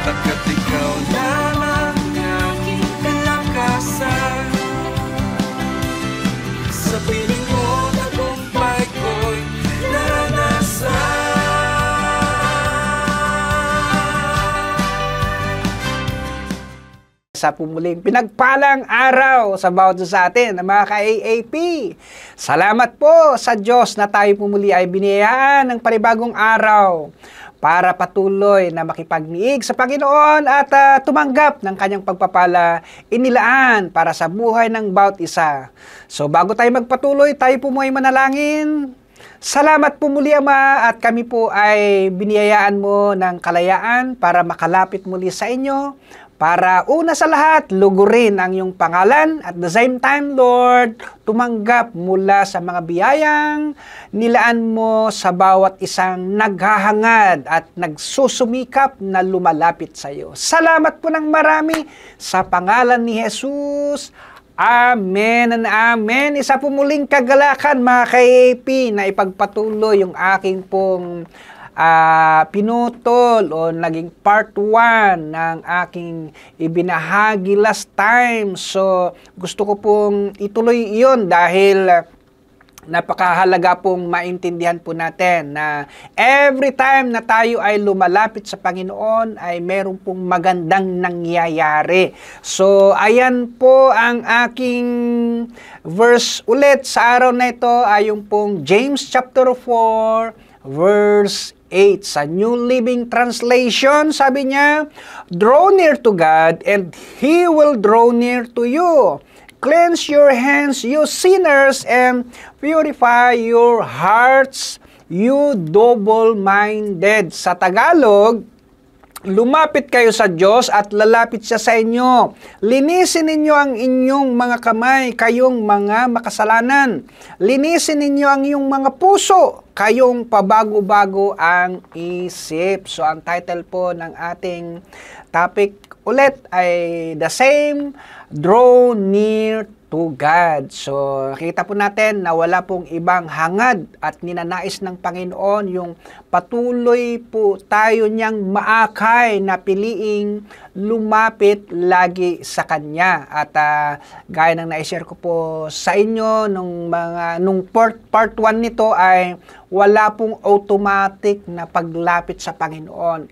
Pagkat ikaw lamang aking kalakasan, sa piling mo tagumpay ko'y naranasan. Sa pumuling pinagpalang araw sa bawat sa atin, mga ka-AAP. Salamat po sa Diyos na tayo pumuli ay biniyayaan ng panibagong araw para patuloy na makipagniig sa Panginoon at tumanggap ng kanyang pagpapala inilaan para sa buhay ng bawat isa. So bago tayo magpatuloy, tayo po ay manalangin. Salamat po muli, Ama, at kami po ay biniyayaan mo ng kalayaan para makalapit muli sa inyo, para una sa lahat, lugurin ang iyong pangalan at the same time, Lord, tumanggap mula sa mga biyayang nilaan mo sa bawat isang naghahangad at nagsusumikap na lumalapit sa iyo. Salamat po ng marami sa pangalan ni Jesus. Amen and amen. Isa po muling kagalakan, mga ka-AAP, na ipagpatuloy yung aking pong pinutol o naging part 1 ng aking ibinahagi last time. So, gusto ko pong ituloy iyon dahil napakahalaga pong maintindihan po natin na every time na tayo ay lumalapit sa Panginoon ay meron pong magandang nangyayari. So, ayan po ang aking verse ulit sa araw na ito ay yung pong James chapter 4 verse 8. Sa New Living Translation, sabi niya, "Draw near to God, and He will draw near to you. Cleanse your hands, you sinners, and purify your hearts, you double-minded." Sa Tagalog, lumapit kayo sa Diyos at lalapit siya sa inyo. Linisin ninyo ang inyong mga kamay, kayong mga makasalanan. Linisin ninyo ang iyong mga puso, kayong pabago-bago ang isip. So, ang title po ng ating topic ulit ay the same, draw near to God. So, nakita po natin na wala pong ibang hangad at ninanais ng Panginoon yung patuloy po tayo niyang maakay na piliing lumapit lagi sa Kanya. At gaya ng na-share ko po sa inyo nung part 1 nito ay wala pong automatic na paglapit sa Panginoon.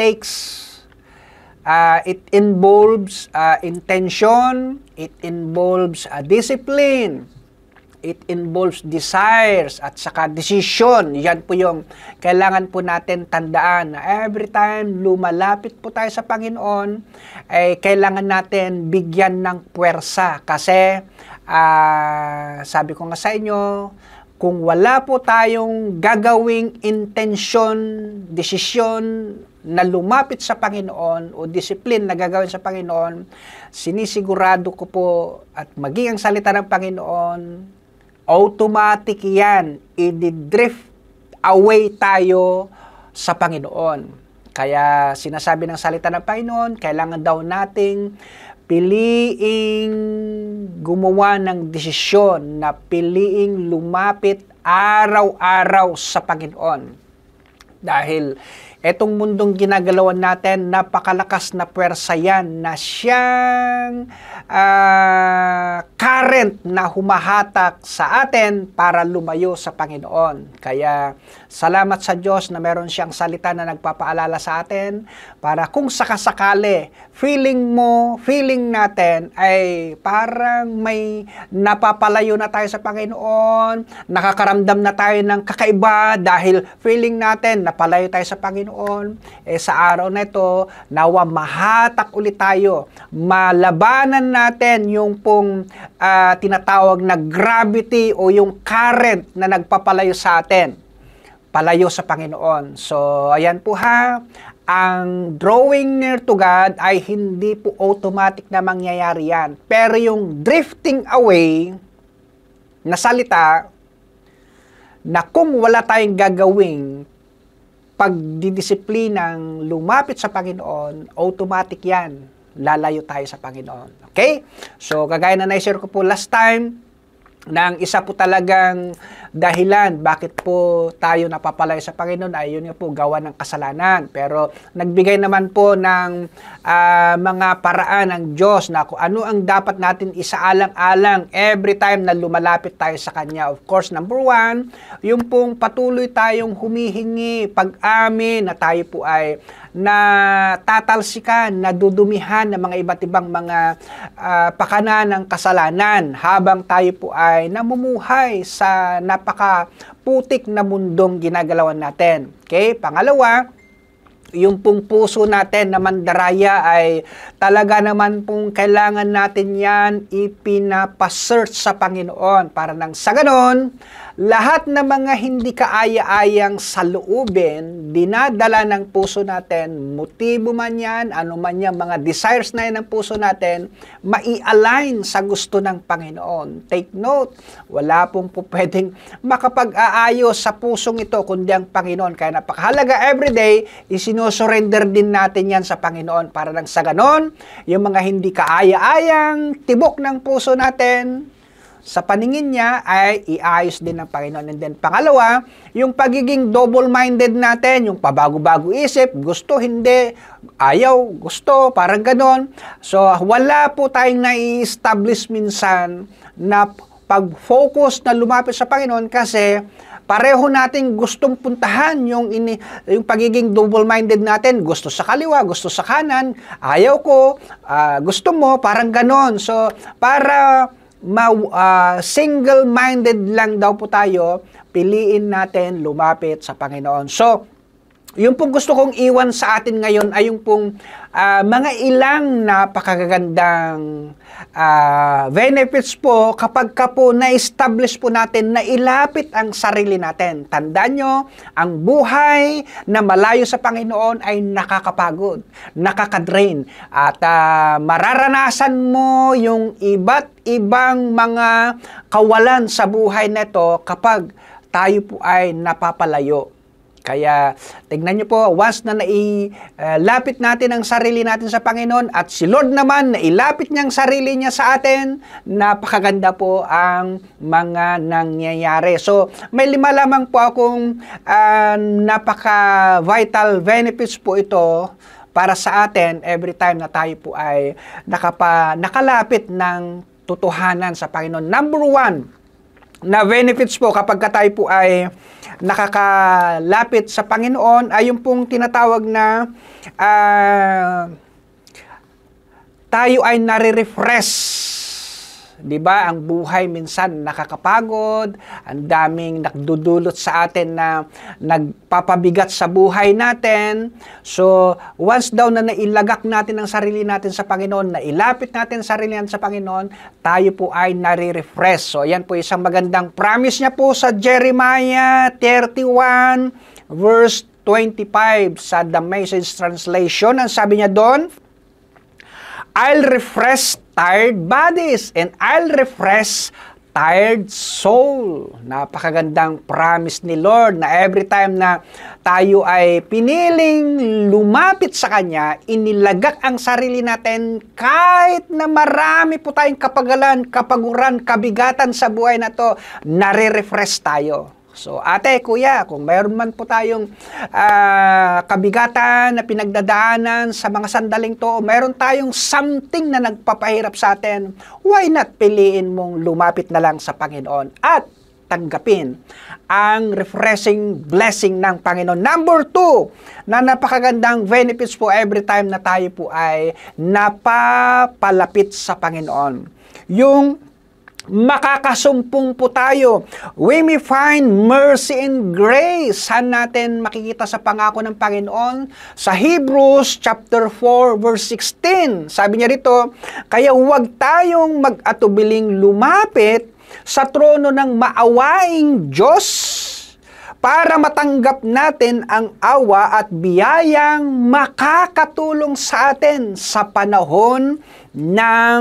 It involves intention, it involves discipline, it involves desires, at saka decision. Yan po yung kailangan po natin tandaan na every time lumalapit po tayo sa Panginoon, ay kailangan natin bigyan ng puwersa. Kasi sabi ko nga sa inyo, kung wala po tayong gagawing intention, desisyon na lumapit sa Panginoon o discipline na gagawin sa Panginoon, sinisigurado ko po at maging ang salita ng Panginoon, automatic yan, i-drift away tayo sa Panginoon. Kaya sinasabi ng salita ng Panginoon, kailangan daw nating piliing gumawa ng desisyon na piliing lumapit araw-araw sa Panginoon. Dahil etong mundong ginagalawan natin, napakalakas na puwersa yan na siyang current na humahatak sa atin para lumayo sa Panginoon. Kaya salamat sa Diyos na meron siyang salita na nagpapaalala sa atin para kung sakasakali, feeling natin ay parang may napapalayo na tayo sa Panginoon, nakakaramdam na tayo ng kakaiba dahil feeling natin napalayo tayo sa Panginoon, sa araw na ito, nawa mahatak ulit tayo, malabanan natin yung pong tinatawag na gravity o yung current na nagpapalayo sa atin, palayo sa Panginoon. So, ayan po ha, ang drawing near to God ay hindi po automatic na mangyayari yan. Pero yung drifting away na salita, na kung wala tayong gagawing pagdidisiplinang lumapit sa Panginoon, automatic yan, lalayo tayo sa Panginoon. Okay? So, kagaya na na-share ko po last time, ng isa po talagang dahilan bakit po tayo napapalayo sa Panginoon ay yun nga po gawa ng kasalanan. Pero nagbigay naman po ng mga paraan ng Diyos na kung ano ang dapat natin isaalang-alang every time na lumalapit tayo sa Kanya. Of course, number one, yung pong patuloy tayong humihingi, pag-amin na tayo po ay na tatalsikan, nadudumihan ng mga iba't ibang mga pakana ng kasalanan habang tayo po ay namumuhay sa napakaputik na mundong ginagalawan natin. Okay? Pangalawa, yung pong puso natin na mandaraya ay talaga naman pong kailangan natin yan ipinapasearch sa Panginoon para nang sa ganon, lahat ng mga hindi kaaya-ayang saloobin, dinadala ng puso natin, motibo man yan, ano man yan, mga desires na yan ng puso natin, mai-align sa gusto ng Panginoon. Take note, wala pong pwedeng makapag-aayos sa pusong ito, kundi ang Panginoon. Kaya napakahalaga everyday, isinusurrender din natin yan sa Panginoon para nang sa ganon, yung mga hindi kaaya-ayang tibok ng puso natin, sa paningin niya ay iayos din ng Panginoon. And then pangalawa, yung pagiging double-minded natin, yung pabago-bago isip, gusto, hindi, ayaw, gusto, parang ganon. So wala po tayong nai-establish minsan na pag-focus na lumapit sa Panginoon kasi pareho nating gustong puntahan yung pagiging double-minded natin. Gusto sa kaliwa, gusto sa kanan, ayaw ko, gusto mo, parang ganon. So para single-minded lang daw po tayo, piliin natin lumapit sa Panginoon. So, yung pong gusto kong iwan sa atin ngayon ay yung pong mga ilang napakagandang benefits po kapag ka po na-establish po natin na ilapit ang sarili natin. Tandaan nyo, ang buhay na malayo sa Panginoon ay nakakapagod, nakakadrain, at mararanasan mo yung iba't ibang mga kawalan sa buhay nito kapag tayo po ay napapalayo. Kaya, tignan nyo po, once na nailapit natin ang sarili natin sa Panginoon at si Lord naman, nailapit niya ang sarili niya sa atin, napakaganda po ang mga nangyayari. So, may 5 lamang po akong napaka-vital benefits po ito para sa atin every time na tayo po ay nakalapit ng totohanan sa Panginoon. Number 1 na benefits po kapag tayo po ay nakakalapit sa Panginoon ay yung pong tinatawag na tayo ay nare-refresh. Diba? Ang buhay minsan nakakapagod, ang daming nakdudulot sa atin na nagpapabigat sa buhay natin. So, once daw na nailagak natin ang sarili natin sa Panginoon, nailapit natin ang sarili natin sa Panginoon, tayo po ay nare-refresh. So, yan po isang magandang promise niya po sa Jeremiah 31 verse 25 sa The Message Translation. Ang sabi niya doon, I'll refresh tired bodies and I'll refresh tired soul. Napakagandang promise ni Lord na every time na tayo ay piniling lumapit sa Kanya, inilagak ang sarili natin kahit na marami po tayong kapagalan, kapaguran, kabigatan sa buhay na to, nare-refresh tayo. So, ate, kuya, kung mayroon man po tayong kabigatan na pinagdadaanan sa mga sandaling to, mayroon tayong something na nagpapahirap sa atin, why not piliin mong lumapit na lang sa Panginoon at tanggapin ang refreshing blessing ng Panginoon. Number 2, na napakagandang benefits po every time na tayo po ay napapalapit sa Panginoon. Yung makakasumpong po tayo. We may find mercy and grace. Saan natin makikita sa pangako ng Panginoon? Sa Hebrews chapter 4 verse 16. Sabi niya rito, kaya huwag tayong mag-atubiling lumapit sa trono ng maawaing Diyos para matanggap natin ang awa at biyayang makakatulong sa atin sa panahon ng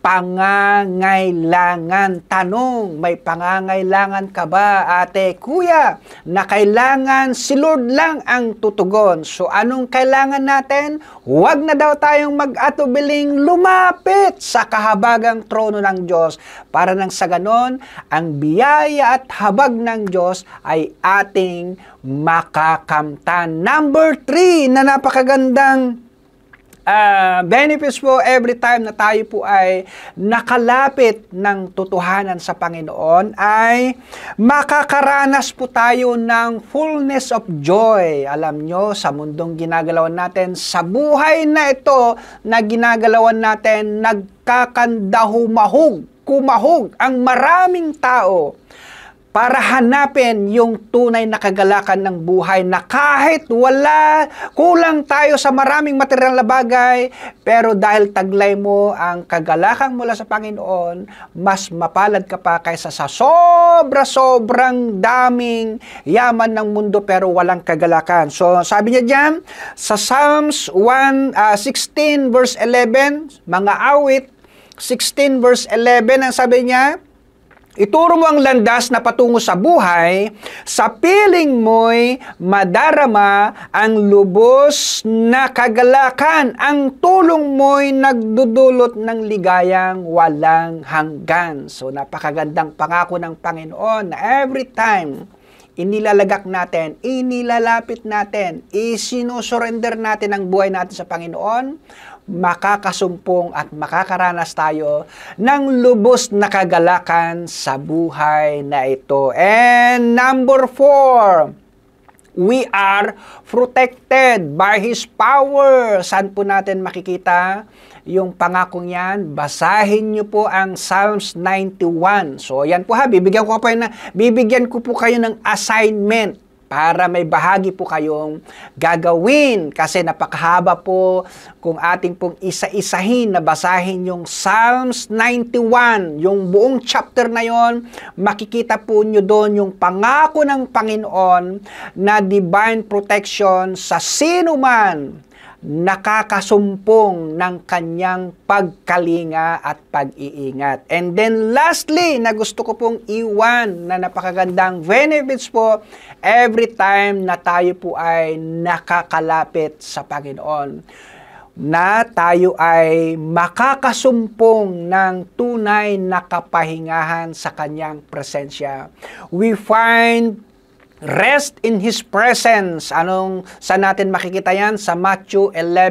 pangangailangan. Tanong, may pangangailangan ka ba, ate, kuya, na kailangan si Lord lang ang tutugon? So anong kailangan natin? Huwag na daw tayong mag-atubiling lumapit sa kahabagang trono ng Diyos para nang sa ganon, ang biyaya at habag ng Diyos ay ating makakamtan. Number 3 na napakagandang benefits po every time na tayo po ay nakalapit ng totohanan sa Panginoon ay makakaranas po tayo ng fullness of joy. Alam nyo, sa mundong ginagalawan natin, sa buhay na ito na ginagalawan natin, nagkakandahumahog, kumahog ang maraming tao para hanapin yung tunay na kagalakan ng buhay na kahit kulang tayo sa maraming material na bagay, pero dahil taglay mo ang kagalakan mula sa Panginoon, mas mapalad ka pa kaysa sa sobrang daming yaman ng mundo pero walang kagalakan. So sabi niya diyan sa Psalms 16 verse 11, mga awit 16 verse 11, ang sabi niya, ituro mo ang landas na patungo sa buhay, sa piling mo'y madarama ang lubos na kagalakan, ang tulong mo'y nagdudulot ng ligayang walang hanggan. So napakagandang pangako ng Panginoon na every time inilalagak natin, inilalapit natin, isinusurrender natin ang buhay natin sa Panginoon, makakasumpong at makakaranas tayo ng lubos na kagalakan sa buhay na ito. And number 4, we are protected by His power. Saan po natin makikita yung pangakong yan? Basahin niyo po ang Psalms 91. So yan po ha, bibigyan ko po kayo ng assignment para may bahagi po kayong gagawin. Kasi napakahaba po kung ating pong isa-isahin na basahin yung Psalms 91. Yung buong chapter na yon, makikita po nyo doon yung pangako ng Panginoon na divine protection sa sino man nakakasumpong ng kanyang pagkalinga at pag-iingat. And then lastly, na gusto ko pong iwan na napakagandang benefits po every time na tayo po ay nakakalapit sa Panginoon, na tayo ay makakasumpong ng tunay na kapahingahan sa kanyang presensya. We find rest in His presence. Saan natin makikita yan? Sa Matthew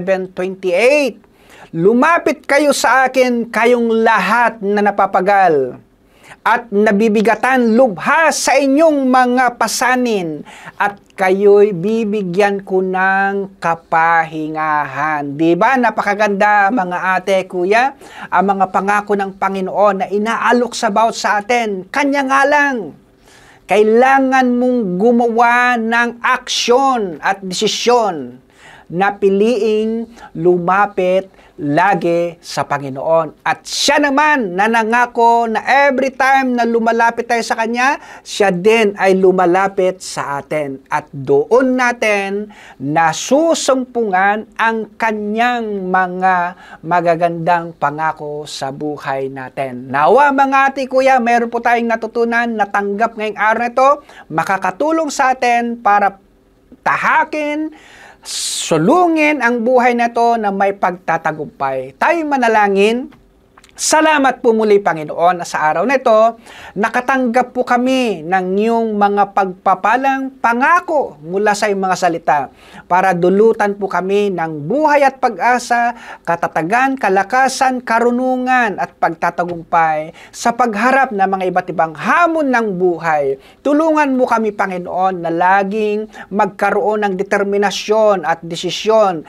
11:28. Lumapit kayo sa akin, kayong lahat na napapagal at nabibigatan lubha sa inyong mga pasanin, at kayo'y bibigyan ko ng kapahingahan. Diba? Napakaganda, mga ate, kuya, ang mga pangako ng Panginoon na inaalok sa bawat sa atin. Kanya nga lang. Kailangan mong gumawa ng aksyon at desisyon na piliing lumapit lagi sa Panginoon. At siya naman nanangako na every time na lumalapit tayo sa Kanya, siya din ay lumalapit sa atin. At doon natin nasusumpungan ang Kanyang mga magagandang pangako sa buhay natin. Nawa mga ate kuya, meron po tayong natutunan, natanggap ngayong araw na ito, makakatulong sa atin para tahakin, sulungin ang buhay na to na may pagtatagumpay. Tayo manalangin. Salamat po muli, Panginoon, na sa araw na ito, nakatanggap po kami ng iyong mga pagpapalang pangako mula sa iyong mga salita para dulutan po kami ng buhay at pag-asa, katatagan, kalakasan, karunungan at pagtatagumpay sa pagharap ng mga iba't ibang hamon ng buhay. Tulungan mo kami, Panginoon, na laging magkaroon ng determinasyon at desisyon,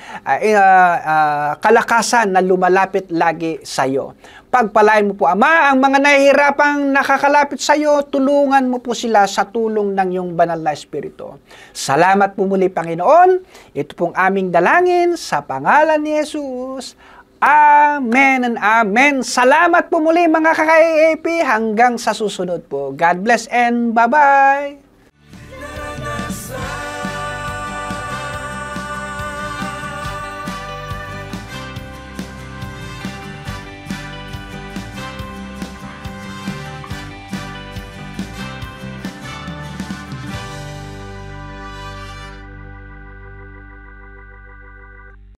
kalakasan na lumalapit lagi sa iyo. Pagpalain mo po, Ama, ang mga nahihirapang nakakalapit sa iyo, tulungan mo po sila sa tulong ng iyong banal na Espiritu. Salamat po muli, Panginoon. Ito pong aming dalangin sa pangalan ni Jesus. Amen and amen. Salamat po muli, mga ka-KAP. Hanggang sa susunod po. God bless and bye-bye.